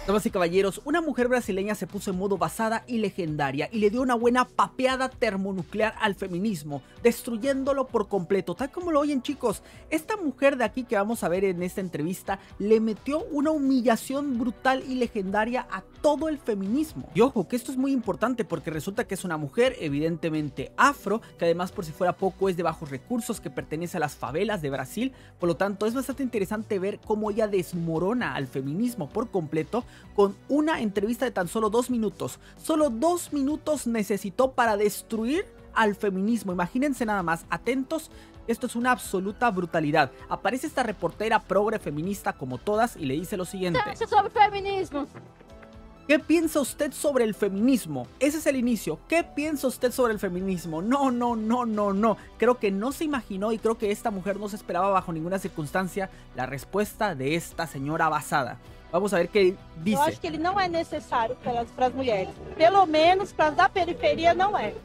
Damas y caballeros, una mujer brasileña se puso en modo basada y legendaria y le dio una buena papeada termonuclear al feminismo, destruyéndolo por completo, tal como lo oyen, chicos. Esta mujer de aquí que vamos a ver en esta entrevista le metió una humillación brutal y legendaria a todo el feminismo. Y ojo, que esto es muy importante porque resulta que es una mujer evidentemente afro, que además por si fuera poco es de bajos recursos, que pertenece a las favelas de Brasil. Por lo tanto es bastante interesante ver cómo ella desmorona al feminismo por completo con una entrevista de tan solo 2 minutos. Solo 2 minutos necesitó para destruir al feminismo. Imagínense nada más, atentos. Esto es una absoluta brutalidad. Aparece esta reportera progre feminista como todas y le dice lo siguiente. Sobre feminismo. ¿Qué piensa usted sobre el feminismo? Ese es el inicio. ¿Qué piensa usted sobre el feminismo? No. Creo que no se imaginó y creo que esta mujer no se esperaba bajo ninguna circunstancia la respuesta de esta señora basada. Vamos a ver qué dice. Eu acho que ele não é necessário para as mulheres. Pelo menos para as da periferia não é.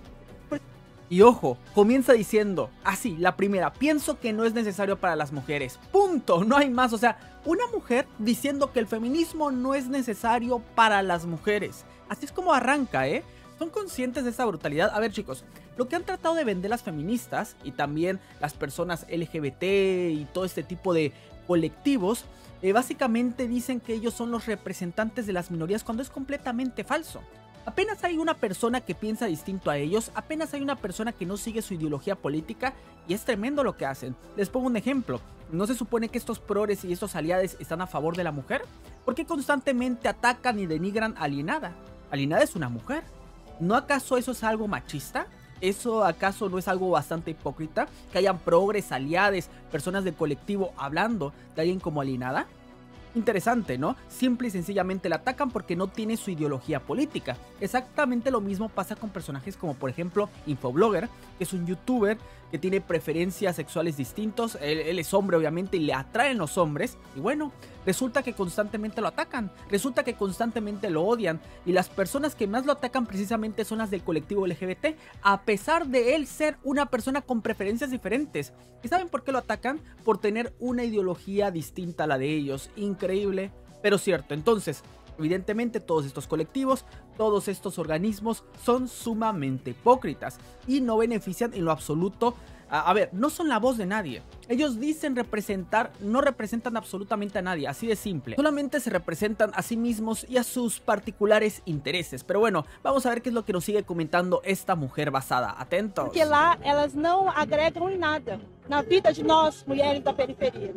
Y ojo, comienza diciendo, así, la primera, pienso que no es necesario para las mujeres. Punto, no hay más. O sea, una mujer diciendo que el feminismo no es necesario para las mujeres. Así es como arranca, ¿eh? ¿Son conscientes de esa brutalidad? A ver, chicos, lo que han tratado de vender las feministas y también las personas LGBT y todo este tipo de colectivos, básicamente dicen que ellos son los representantes de las minorías cuando es completamente falso. Apenas hay una persona que piensa distinto a ellos, apenas hay una persona que no sigue su ideología política y es tremendo lo que hacen. Les pongo un ejemplo, ¿no se supone que estos progres y estos aliados están a favor de la mujer? ¿Por qué constantemente atacan y denigran a Alienada? Alienada es una mujer. ¿No acaso eso es algo machista? ¿Eso acaso no es algo bastante hipócrita? Que hayan progres, aliades, personas del colectivo hablando de alguien como Alienada. Interesante, ¿no? Simple y sencillamente la atacan porque no tiene su ideología política. Exactamente lo mismo pasa con personajes como por ejemplo Infoblogger, que es un youtuber que tiene preferencias sexuales distintos. Él es hombre obviamente y le atraen los hombres. Y bueno, resulta que constantemente lo atacan. Resulta que constantemente lo odian. Y las personas que más lo atacan precisamente son las del colectivo LGBT. A pesar de él ser una persona con preferencias diferentes. ¿Y saben por qué lo atacan? Por tener una ideología distinta a la de ellos. Increíble, pero cierto. Entonces, evidentemente todos estos colectivos, todos estos organismos son sumamente hipócritas y no benefician en lo absoluto. A ver, no son la voz de nadie. Ellos dicen representar, no representan absolutamente a nadie, así de simple. Solamente se representan a sí mismos y a sus particulares intereses. Pero bueno, vamos a ver qué es lo que nos sigue comentando esta mujer basada. Atentos. Porque lá elas não agregam em nada na vida de nós, mulheres da periferia.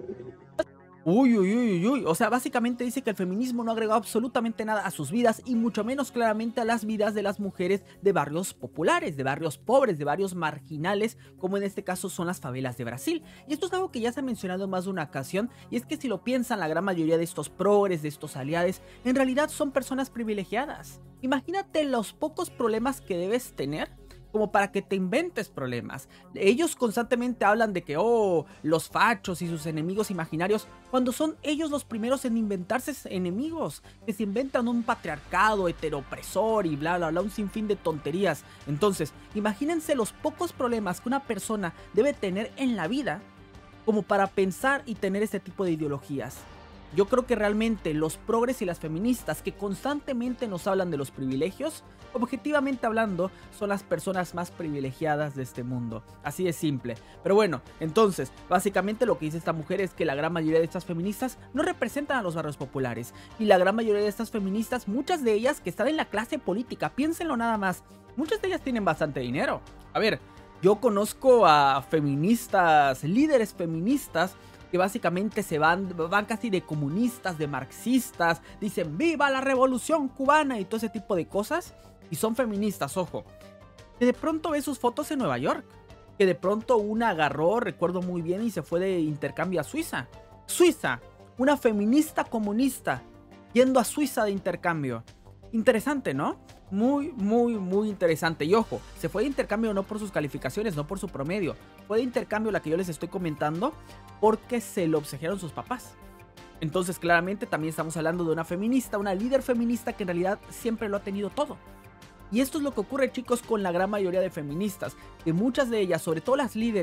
Uy, o sea, básicamente dice que el feminismo no ha agregado absolutamente nada a sus vidas y mucho menos claramente a las vidas de las mujeres de barrios populares, de barrios pobres, de barrios marginales, como en este caso son las favelas de Brasil. Y esto es algo que ya se ha mencionado en más de una ocasión, y es que si lo piensan, la gran mayoría de estos progres, de estos aliados, en realidad son personas privilegiadas. Imagínate los pocos problemas que debes tener como para que te inventes problemas. Ellos constantemente hablan de que, los fachos y sus enemigos imaginarios, cuando son ellos los primeros en inventarse enemigos, que se inventan un patriarcado heteropresor y bla, un sinfín de tonterías. Entonces, imagínense los pocos problemas que una persona debe tener en la vida, como para pensar y tener este tipo de ideologías. Yo creo que realmente los progres y las feministas que constantemente nos hablan de los privilegios, objetivamente hablando, son las personas más privilegiadas de este mundo. Así de simple. Pero bueno, entonces, básicamente lo que dice esta mujer es que la gran mayoría de estas feministas no representan a los barrios populares. Y la gran mayoría de estas feministas, muchas de ellas que están en la clase política, piénsenlo nada más, muchas de ellas tienen bastante dinero. A ver, yo conozco a feministas, líderes feministas, que básicamente se van casi de comunistas, de marxistas, dicen ¡viva la revolución cubana! Y todo ese tipo de cosas, y son feministas, ojo, que de pronto ve sus fotos en Nueva York, que de pronto una agarró, recuerdo muy bien, y se fue de intercambio a Suiza. Suiza, una feminista comunista, yendo a Suiza de intercambio. Interesante, ¿no? Muy interesante. Y ojo, se fue de intercambio no por sus calificaciones, no por su promedio. Fue de intercambio la que yo les estoy comentando porque se lo obsequiaron sus papás. Entonces claramente también estamos hablando de una feminista, una líder feminista que en realidad siempre lo ha tenido todo. Y esto es lo que ocurre, chicos, con la gran mayoría de feministas, que muchas de ellas, sobre todo las líderes,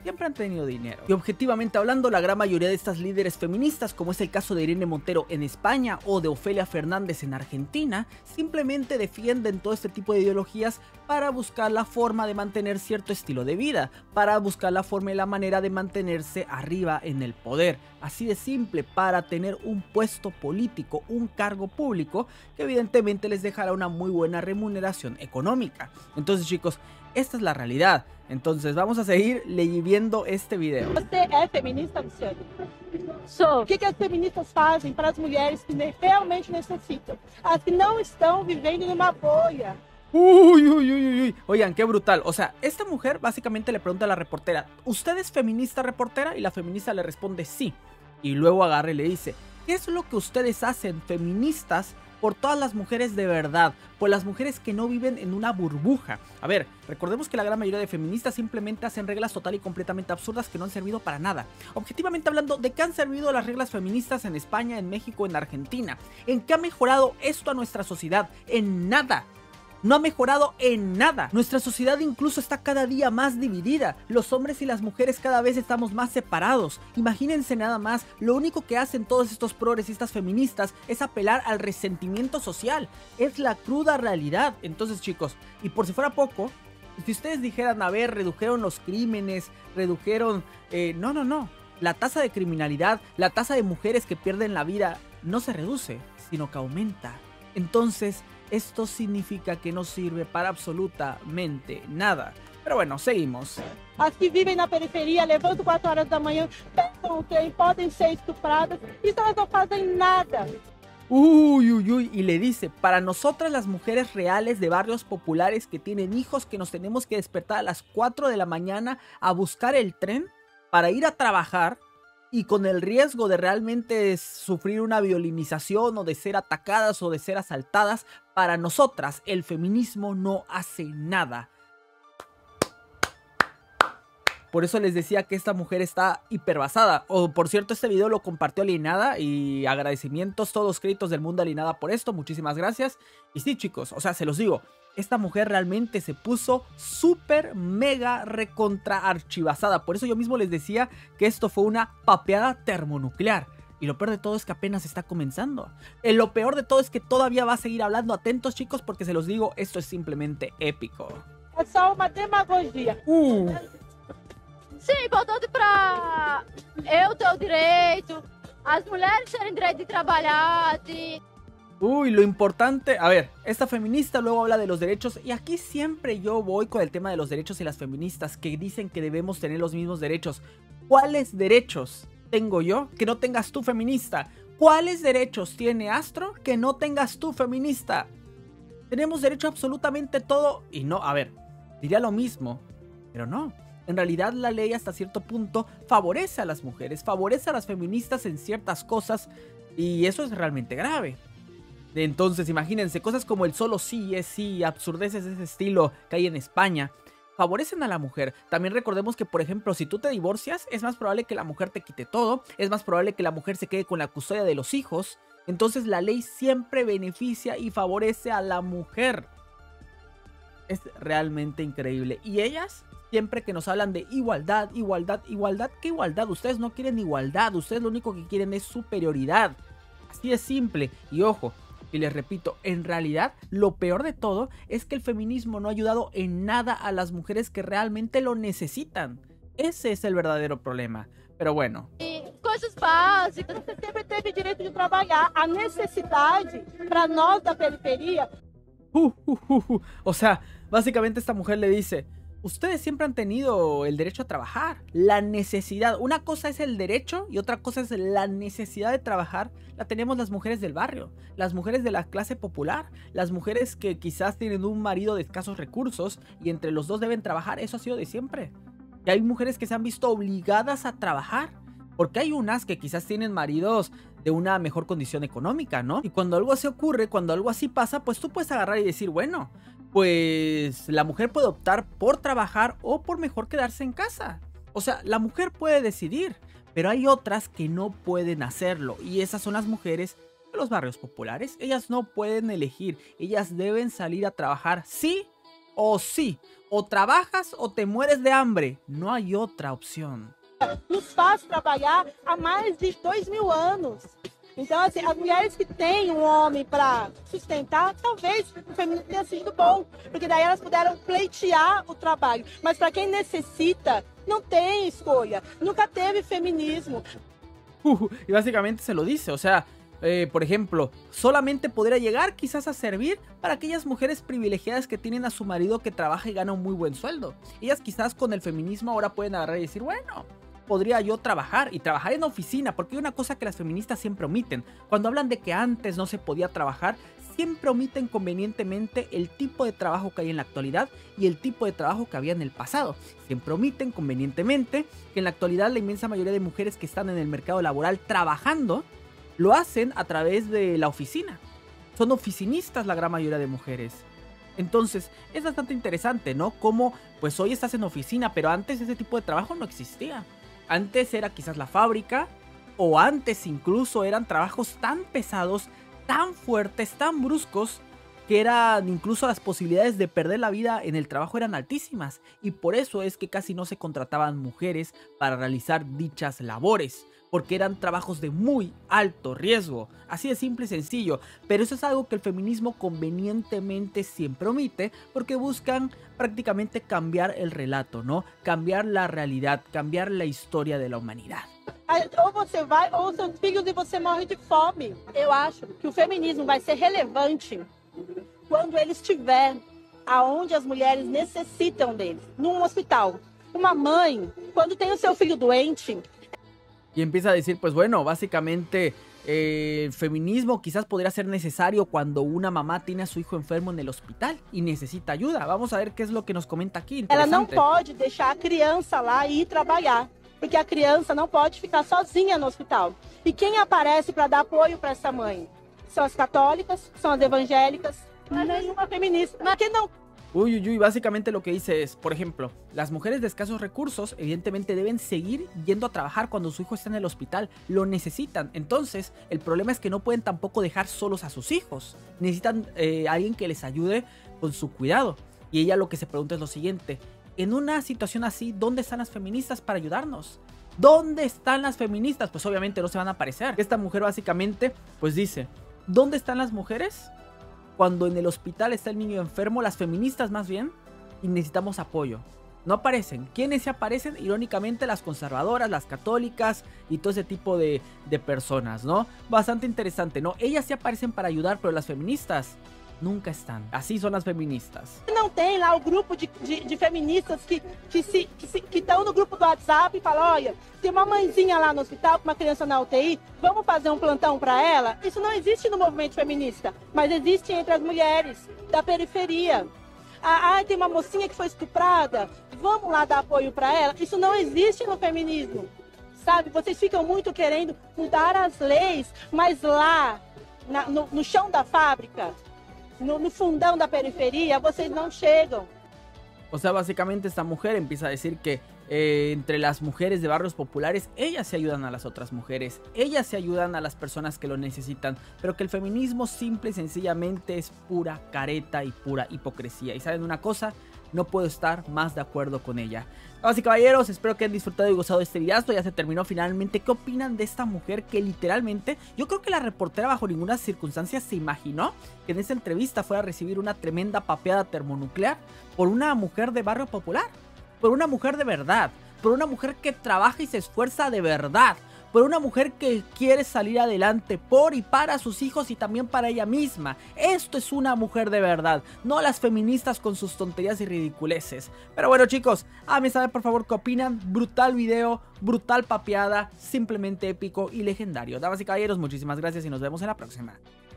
siempre han tenido dinero. Y objetivamente hablando, la gran mayoría de estas líderes feministas, como es el caso de Irene Montero en España o de Ofelia Fernández en Argentina, simplemente defienden todo este tipo de ideologías para buscar la forma de mantener cierto estilo de vida, para buscar la forma y la manera de mantenerse arriba en el poder. Así de simple, para tener un puesto político, un cargo público que evidentemente les dejará una muy buena remuneración económica. Entonces, chicos, esta es la realidad. Entonces vamos a seguir leyendo este video. Você é feminista, Luciano? Sou. O que as feministas fazem para as mulheres que realmente necessitam? As que não estão vivendo numa bolha. Uy, uy, uy, uy. Oigan, qué brutal. O sea, esta mujer básicamente le pregunta a la reportera: ¿usted es feminista, reportera? Y la feminista le responde sí. Y luego agarra y le dice: ¿qué es lo que ustedes hacen, feministas, por todas las mujeres de verdad? Por las mujeres que no viven en una burbuja. A ver, recordemos que la gran mayoría de feministas simplemente hacen reglas total y completamente absurdas que no han servido para nada. Objetivamente hablando, ¿de qué han servido las reglas feministas en España, en México, en Argentina? ¿En qué ha mejorado esto a nuestra sociedad? En nada. No ha mejorado en nada. Nuestra sociedad incluso está cada día más dividida. Los hombres y las mujeres cada vez estamos más separados. Imagínense nada más, lo único que hacen todos estos progresistas feministas es apelar al resentimiento social. Es la cruda realidad. Entonces, chicos, y por si fuera poco, si ustedes dijeran, a ver, redujeron los crímenes, redujeron... No. La tasa de criminalidad, la tasa de mujeres que pierden la vida no se reduce, sino que aumenta. Entonces, esto significa que no sirve para absolutamente nada. Pero bueno, seguimos. As que vivem na periferia, levantam 4 horas da manhã, pegam o trem, podem ser estupradas, e elas não fazem nada. Uy, y le dice: para nosotras las mujeres reales de barrios populares que tienen hijos, que nos tenemos que despertar a las 4 de la mañana a buscar el tren para ir a trabajar, y con el riesgo de realmente sufrir una violinización o de ser atacadas o de ser asaltadas, para nosotras el feminismo no hace nada. Por eso les decía que esta mujer está hiperbasada. O por cierto, este video lo compartió Alienada y agradecimientos, todos créditos del mundo Alienada por esto, muchísimas gracias. Y sí, chicos, o sea, se los digo, esta mujer realmente se puso súper mega recontra archivasada. Por eso yo mismo les decía que esto fue una papeada termonuclear. Y lo peor de todo es que apenas está comenzando. Lo peor de todo es que todavía va a seguir hablando. Atentos, chicos, porque se los digo, esto es simplemente épico. É só uma demagogia. Sim, voltando pra eu ter o direito, as mulheres terem direito de trabalhar, de... Uy, lo importante, a ver, esta feminista luego habla de los derechos y aquí siempre yo voy con el tema de los derechos y las feministas que dicen que debemos tener los mismos derechos. ¿Cuáles derechos tengo yo que no tengas tú, feminista? ¿Cuáles derechos tiene Astro que no tengas tú, feminista? Tenemos derecho a absolutamente todo y no, a ver, diría lo mismo, pero no. En realidad la ley hasta cierto punto favorece a las mujeres, favorece a las feministas en ciertas cosas y eso es realmente grave. Entonces imagínense, cosas como el solo sí es sí, absurdeces de ese estilo que hay en España, favorecen a la mujer. También recordemos que, por ejemplo, si tú te divorcias, es más probable que la mujer te quite todo, es más probable que la mujer se quede con la custodia de los hijos. Entonces la ley siempre beneficia y favorece a la mujer. Es realmente increíble. Y ellas, siempre que nos hablan de igualdad, igualdad, igualdad, ¿qué igualdad? Ustedes no quieren igualdad, ustedes lo único que quieren es superioridad. Así de simple. Y ojo, y les repito, en realidad lo peor de todo es que el feminismo no ha ayudado en nada a las mujeres que realmente lo necesitan. Ese es el verdadero problema. Pero bueno. Coisas básicas. Você sempre teve direito de trabalhar. A necessidade, para nós da periferia... O sea, básicamente esta mujer le dice: ustedes siempre han tenido el derecho a trabajar, la necesidad. Una cosa es el derecho y otra cosa es la necesidad de trabajar. La tenemos las mujeres del barrio, las mujeres de la clase popular, las mujeres que quizás tienen un marido de escasos recursos y entre los dos deben trabajar. Eso ha sido de siempre. Y hay mujeres que se han visto obligadas a trabajar, porque hay unas que quizás tienen maridos de una mejor condición económica, ¿no? Y cuando algo así ocurre, cuando algo así pasa, pues tú puedes agarrar y decir, bueno, pues la mujer puede optar por trabajar o por mejor quedarse en casa. O sea, la mujer puede decidir, pero hay otras que no pueden hacerlo. Y esas son las mujeres de los barrios populares. Ellas no pueden elegir, ellas deben salir a trabajar sí O sí, o trabajas o te mueres de hambre. No hay otra opción. Nos faz trabalhar há mais de 2000 anos. Então, assim, as mulheres que têm um homem para sustentar, talvez o feminismo tenha sido bom, porque daí elas puderam pleitear o trabalho. Mas para quem necessita, não tem escolha. Nunca teve feminismo. Y básicamente se lo dice, o sea, por ejemplo, solamente podría llegar quizás a servir para aquellas mujeres privilegiadas que tienen a su marido que trabaja y gana un muy buen sueldo. Ellas quizás con el feminismo ahora pueden agarrar y decir, bueno, podría yo trabajar y trabajar en oficina, porque hay una cosa que las feministas siempre omiten. Cuando hablan de que antes no se podía trabajar, siempre omiten convenientemente el tipo de trabajo que hay en la actualidad y el tipo de trabajo que había en el pasado. Siempre omiten convenientemente que en la actualidad la inmensa mayoría de mujeres que están en el mercado laboral trabajando lo hacen a través de la oficina. Son oficinistas la gran mayoría de mujeres. Entonces es bastante interesante, ¿no? Como pues hoy estás en oficina, pero antes ese tipo de trabajo no existía. Antes era quizás la fábrica, o antes incluso eran trabajos tan pesados, tan fuertes, tan bruscos, que eran incluso las posibilidades de perder la vida en el trabajo eran altísimas. Y por eso es que casi no se contrataban mujeres para realizar dichas labores, porque eran trabajos de muy alto riesgo, así de simple y sencillo. Pero eso es algo que el feminismo convenientemente siempre omite, porque buscan prácticamente cambiar el relato, ¿no? Cambiar la realidad, cambiar la historia de la humanidad. Ou você vai, ou seus filhos e você morre de fome. Eu acho que o feminismo vai ser relevante quando ele estiver aonde as mulheres necessitam deles, num hospital. Uma mãe, quando tem o seu filho doente... Y empieza a decir, pues bueno, básicamente el feminismo quizás podría ser necesario cuando una mamá tiene a su hijo enfermo en el hospital y necesita ayuda. Vamos a ver qué es lo que nos comenta aquí. Ela não pode deixar a criança lá e ir trabalhar, porque a criança não pode ficar sozinha no hospital. E quem aparece para dar apoio para essa mãe? São as católicas, são as evangélicas, nenhuma feminista. Por que não? Uy, básicamente lo que dice es, por ejemplo, las mujeres de escasos recursos evidentemente deben seguir yendo a trabajar cuando su hijo está en el hospital, lo necesitan. Entonces, el problema es que no pueden tampoco dejar solos a sus hijos, necesitan alguien que les ayude con su cuidado. Y ella lo que se pregunta es lo siguiente, en una situación así, ¿dónde están las feministas para ayudarnos? ¿Dónde están las feministas? Pues obviamente no se van a aparecer. Esta mujer básicamente, pues dice, ¿dónde están las mujeres? Cuando en el hospital está el niño enfermo, las feministas más bien, y necesitamos apoyo. No aparecen. ¿Quiénes se aparecen? Irónicamente las conservadoras, las católicas y todo ese tipo de personas, ¿no? Bastante interesante, ¿no? Ellas sí aparecen para ayudar, pero las feministas nunca están. Así son las feministas. Não tem lá o grupo de feministas que estão no grupo do WhatsApp e falam, olha, tem uma mãezinha lá no hospital com uma criança na UTI, vamos fazer um plantão para ela? Isso não existe no movimento feminista, mas existe entre as mulheres da periferia. Tem uma mocinha que foi estuprada, vamos lá dar apoio para ela? Isso não existe no feminismo, sabe? Vocês ficam muito querendo mudar as leis, mas lá, no chão da fábrica, no fundão da periferia, vocês não chegam. O sea, básicamente esta mujer empieza a decir que entre las mujeres de barrios populares, ellas se ayudan a las otras mujeres, ellas se ayudan a las personas que lo necesitan, pero que el feminismo simple y sencillamente es pura careta y pura hipocresía. Y ¿saben una cosa? No puedo estar más de acuerdo con ella. Damas y caballeros, espero que hayan disfrutado y gozado de este videazo. Ya se terminó finalmente. ¿Qué opinan de esta mujer que literalmente, yo creo que la reportera bajo ninguna circunstancia se imaginó que en esta entrevista fuera a recibir una tremenda papeada termonuclear por una mujer de barrio popular? Por una mujer de verdad, por una mujer que trabaja y se esfuerza de verdad, por una mujer que quiere salir adelante por y para sus hijos y también para ella misma. Esto es una mujer de verdad, no las feministas con sus tonterías y ridiculeces. Pero bueno, chicos, háganme saber por favor qué opinan. Brutal video, brutal papeada, simplemente épico y legendario. Damas y caballeros, muchísimas gracias y nos vemos en la próxima.